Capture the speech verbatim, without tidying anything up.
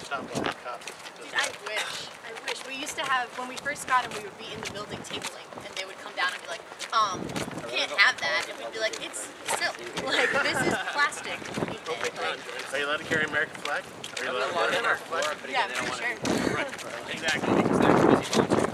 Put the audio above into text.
top of the cup. Dude, I wish. I wish. We used to have, when we first got them, we would be in the building tabling, and they would come down and be like, um, you can't have that. And we'd be like, it's silk. Like, this is plastic. Are you allowed to carry American flag? Are you allowed to carry American flag? Yeah, for sure. Right. Exactly.